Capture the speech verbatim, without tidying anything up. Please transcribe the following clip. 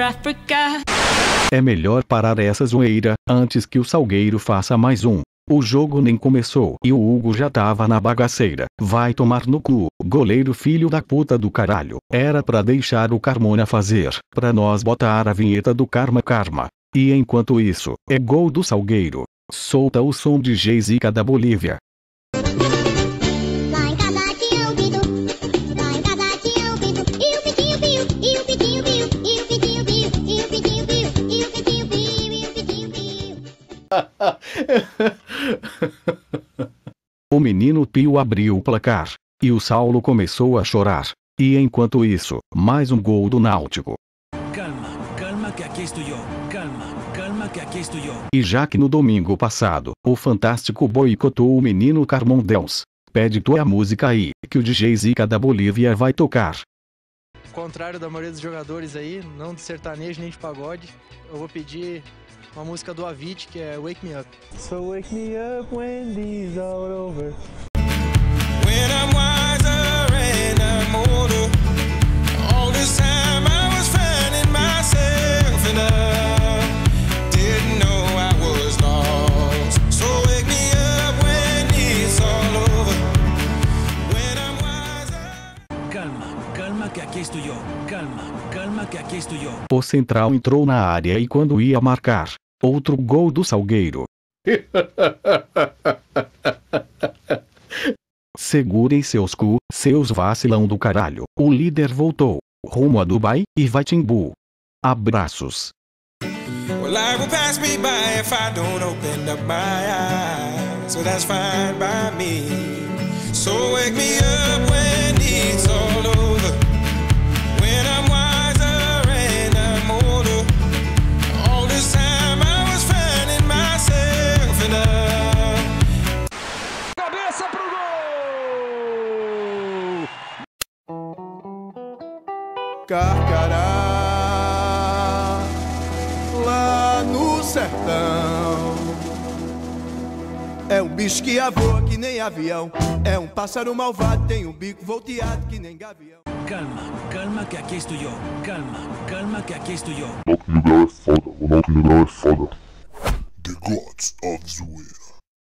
Africa. É melhor parar essa zoeira, antes que o Salgueiro faça mais um. O jogo nem começou e o Hugo já tava na bagaceira. Vai tomar no cu, goleiro filho da puta do caralho. Era pra deixar o Carmona fazer, pra nós botar a vinheta do Karma Karma. E enquanto isso, é gol do Salgueiro. Solta o som de Jay-Zica da Bolívia. Lá em casa tinha um pinto, lá em casa tinha um pinto, e o pitinho piu, e o pitinho piu, e o pitinho piu, e o pitinho piu, e o pitinho piu, e o pitinho piu. O menino Pio abriu o placar, e o Saulo começou a chorar. E enquanto isso, mais um gol do Náutico. Calma, calma que aqui estou eu. Calma, calma que aqui estou eu. E já que no domingo passado, o Fantástico boicotou o menino Carmondeus, pede tua música aí, que o D J Zica da Bolívia vai tocar. Contrário da maioria dos jogadores aí, não de sertanejo nem de pagode, eu vou pedir uma música do Avicii que é Wake Me Up. So wake me up when this all over. When I'm wiser and I'm older, all this time I was finding myself and I didn't know I was lost. So wake me up when it's all over. When I'm wiser. Calma, calma que aqui estou eu. Calma, calma que aqui estou eu. O Central entrou na área e quando ia marcar, outro gol do Salgueiro. Segurem seus cu, seus vacilão do caralho. O líder voltou, rumo a Dubai e vai Timbu. Abraços. Well, life will pass me by if I don't open up my eyes. So that's fine by me. So wake me up when it's all over. When I'm wiser and I'm older. All this time I was finding myself and I. Cabeça pro gol! Carcará, lá no sertão. É um bicho que voa que nem avião. É um pássaro malvado, tem um bico volteado que nem gavião. Calma, calma que aqui estou eu. Calma, calma que aqui estou eu. O Ronaldo Negrão é foda, o Ronaldo Negrão é foda. The Gods of Zoeira.